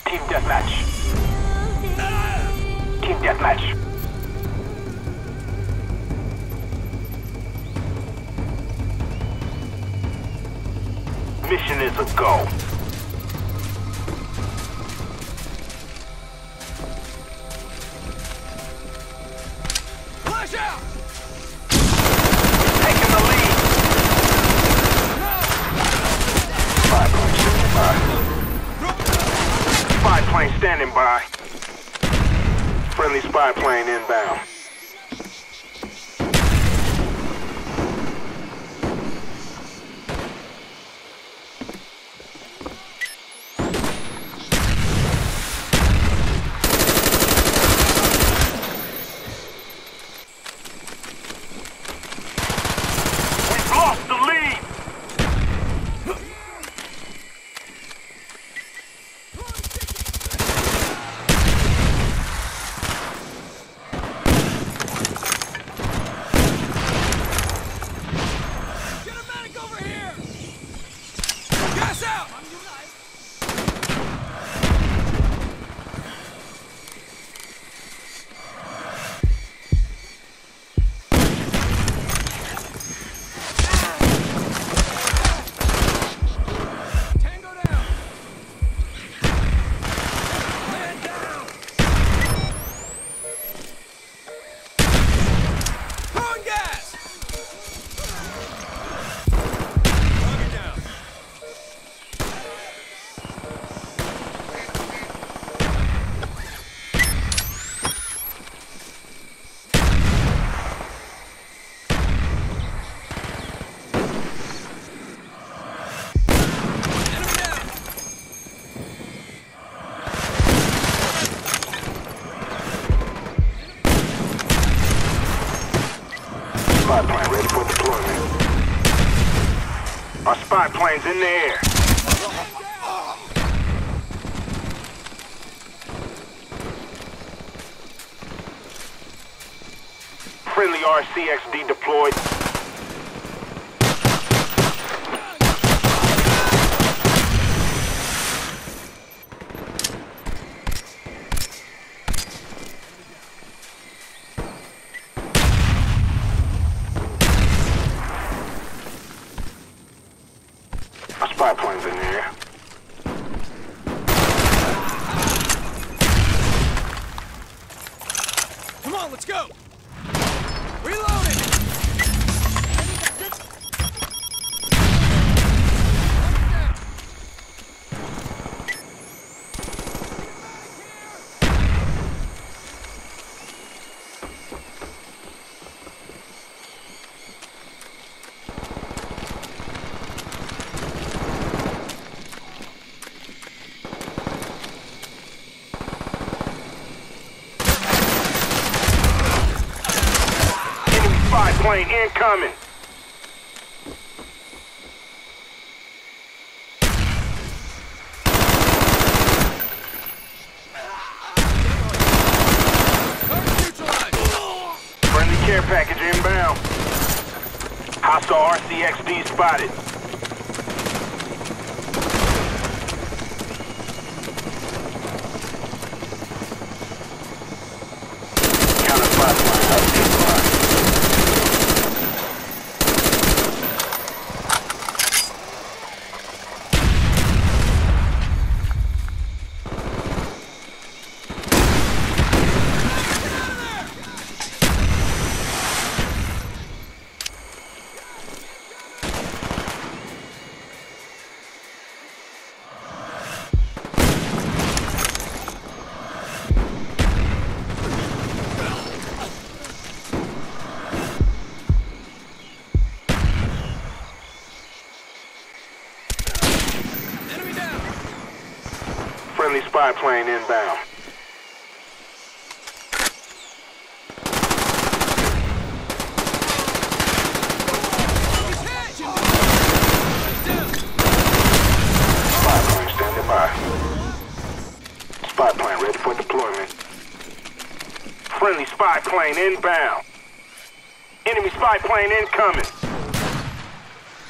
Team deathmatch. Team deathmatch. Mission is a go. Flash out! Taking the lead. Spy plane standing by. Friendly spy plane inbound. We've lost the lead. Get a medic over here! Gas out! Tango down! Man down! Throwing gas! Target down. Enemy down! Spy plane ready for deployment. Our spy plane's in the air. Friendly RCXD deployed. Our spy plane's in the air. Come on, let's go! Reloading! Enemy spy plane incoming. Target neutralized! Friendly care package inbound. Hostile RCXD spotted. Counter spy plane up to the line. Enemy down! Friendly spy plane inbound. He's hit! Down! Spy plane standing by. Spy plane ready for deployment. Friendly spy plane inbound. Enemy spy plane incoming.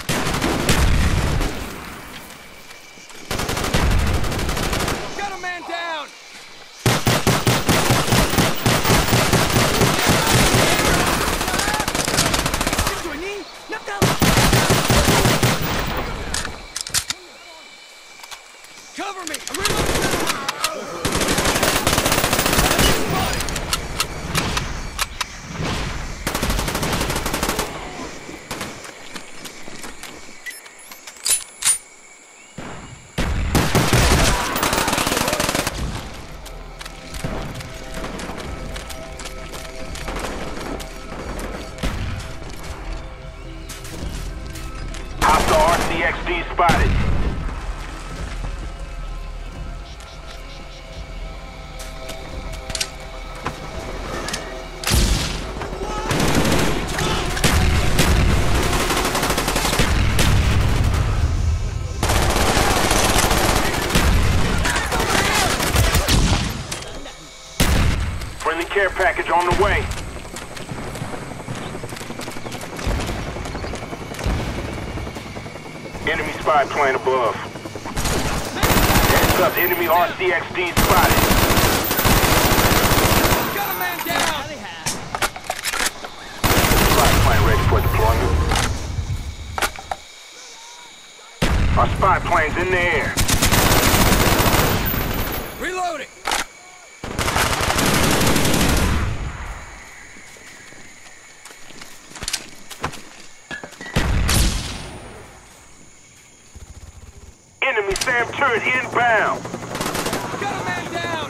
Got a man down! RCXD spotted. Friendly care package on the way. Enemy spy plane above. Heads up, enemy RCXD spotted. Got a man down! Spy plane ready for deployment. Our spy plane's in the air. Reloading! Enemy SAM turret inbound. Got a man down!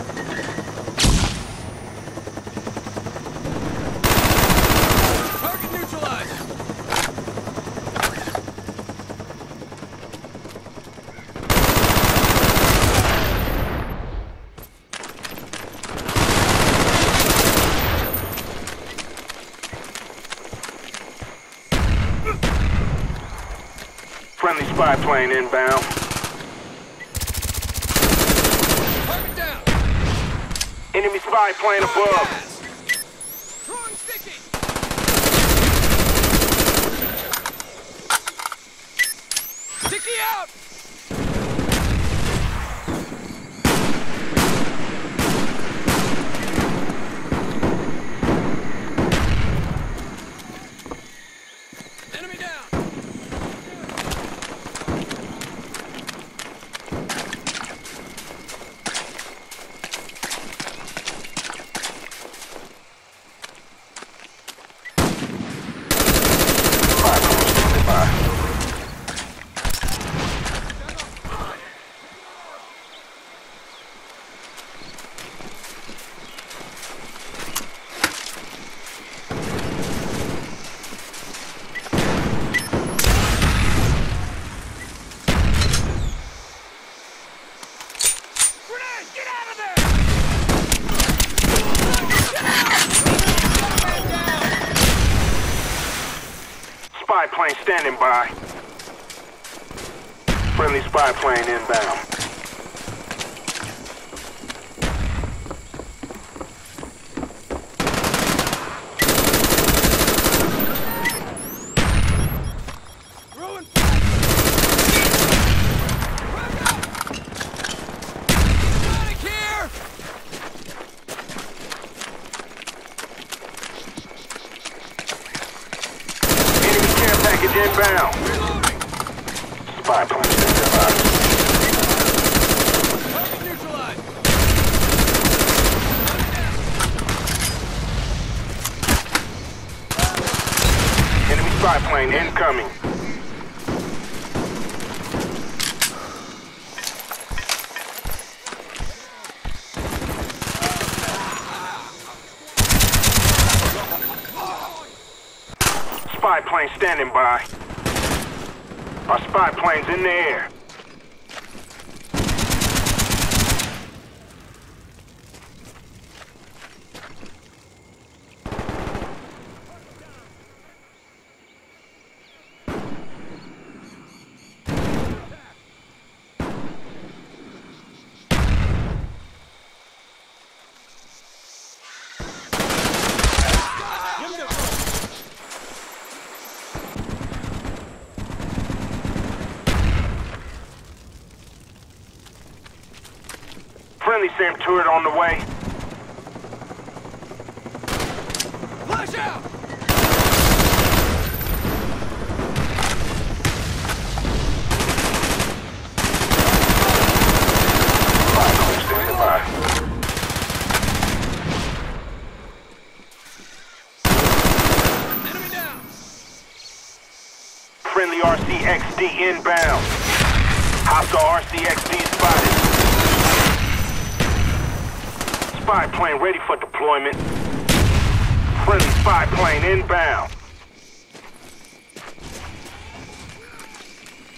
Target neutralized! Friendly spy plane inbound. Target down! Enemy spy plane above. Gas! Throwing sticky! Sticky out! Enemy down! Spy plane standing by. Grenade! Get out of there! Get out! Got a man down! Spy plane standing by. Friendly spy plane inbound. Throwing fire! Back up! Medic here! Enemy care package inbound. Reloading! Spy plane standing by. Target neutralized! Enemy spy plane incoming. Spy plane standing by. Our spy plane's in the air. Friendly SAM turret on the way. Flash out! Spy plane standing by. Enemy down! Friendly RCXD inbound. Hostile RCXD spotted. Spy plane ready for deployment. Friendly spy plane inbound.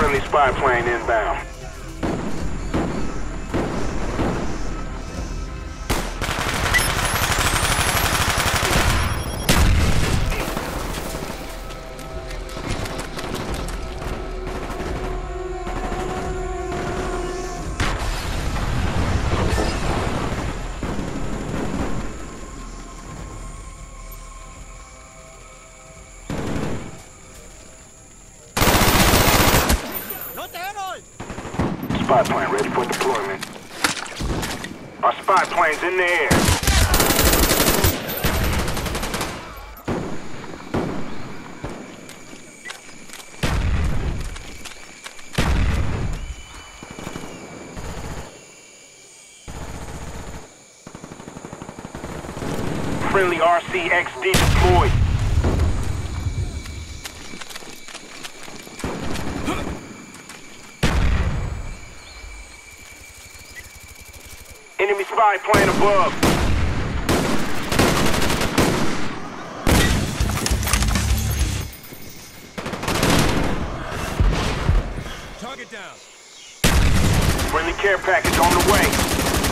Friendly spy plane inbound. Spy plane ready for deployment. Our spy plane's in the air. Friendly RCXD deployed. Enemy spy plane above. Target down. Friendly care package on the way.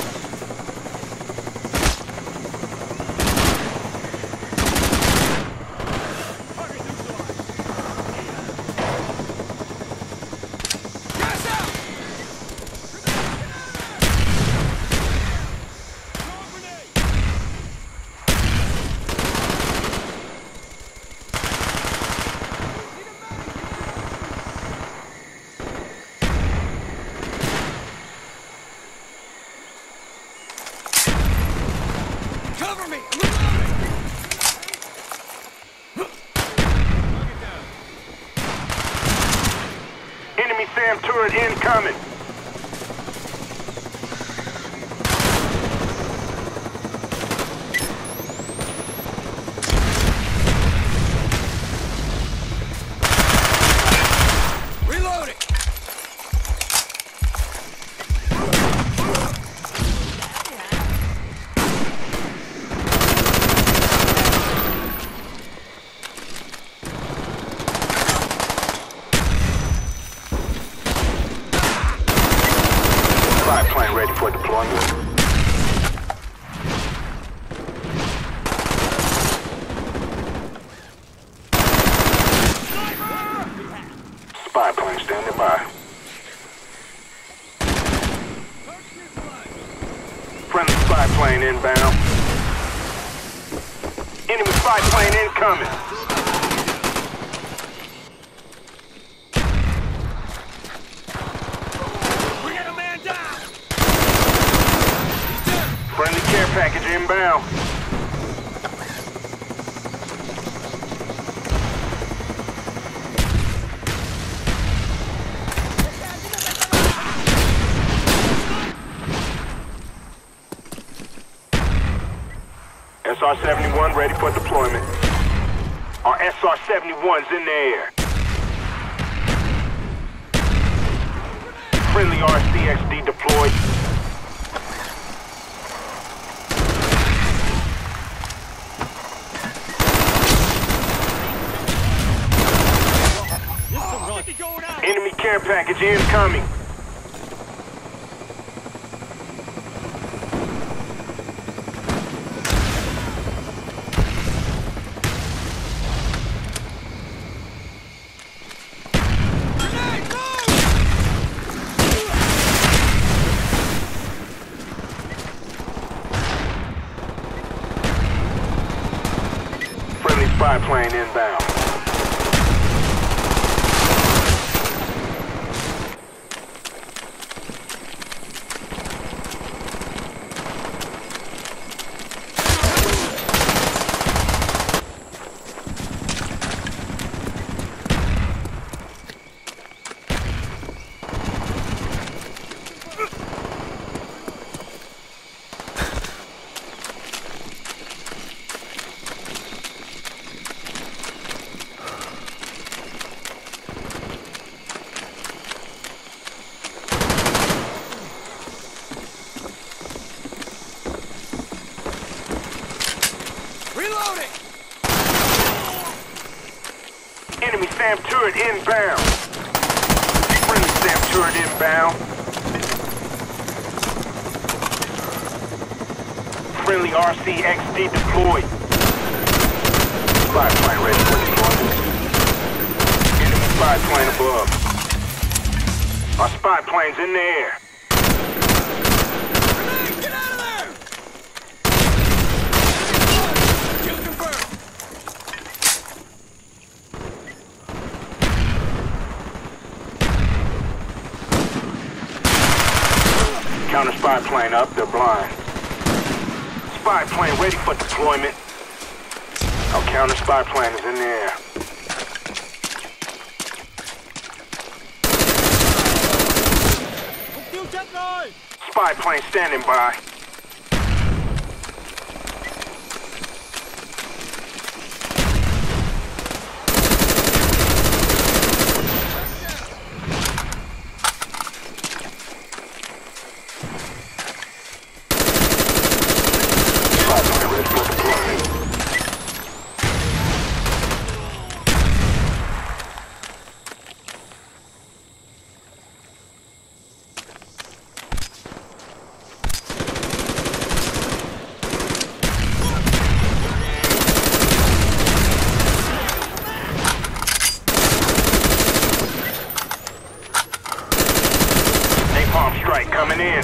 Cover me! I'm reloading! Target down. Enemy SAM turret incoming. Reloading! Spy plane ready for deployment. Spy plane standing by. Friendly spy plane inbound. Enemy spy plane incoming. We got a man down! Friendly care package inbound. SR-71 ready for deployment. Our SR-71's in the air. Friendly RCXD deployed. Enemy care package incoming. Friendly spy plane inbound. Reloading! Enemy SAM turret inbound. turret inbound. Friendly RCXD deployed. Spy plane ready for deployment. Enemy spy plane above. Our spy plane's in the air. Grenade! Get out of there! Kill confirmed. Counter spy plane up, they're blind. Spy plane ready for deployment. Our counter spy plane is in the air. Spy plane standing by. Spy plane ready for deployment. Napalm strike coming in.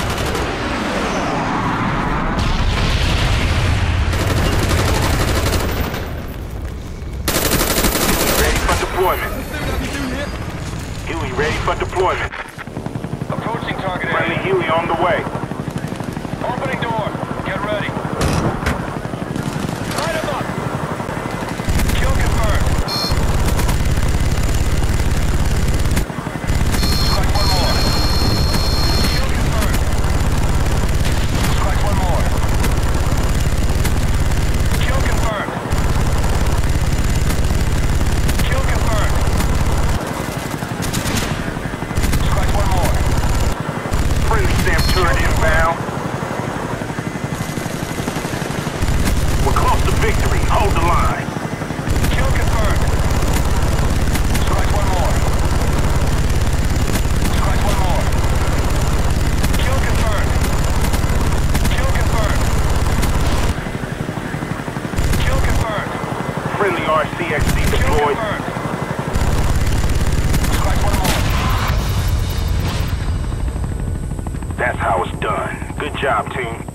Ready for deployment. Huey ready for deployment. Approaching target Friendly area. Huey on the way. Opening door. Get ready. Light him up. Kill confirmed. Strike one more. Kill confirmed. Strike one more. Kill confirmed. Kill confirmed. Strike one more. Friendly SAM turret inbound. We're close to victory. Hold the line. Kill confirmed. Strike one more. Strike one more. Kill confirmed. Kill confirmed. Kill confirmed. Friendly RCXD Kill deployed. confirmed. Strike one more. That's how it's done. Good job, team.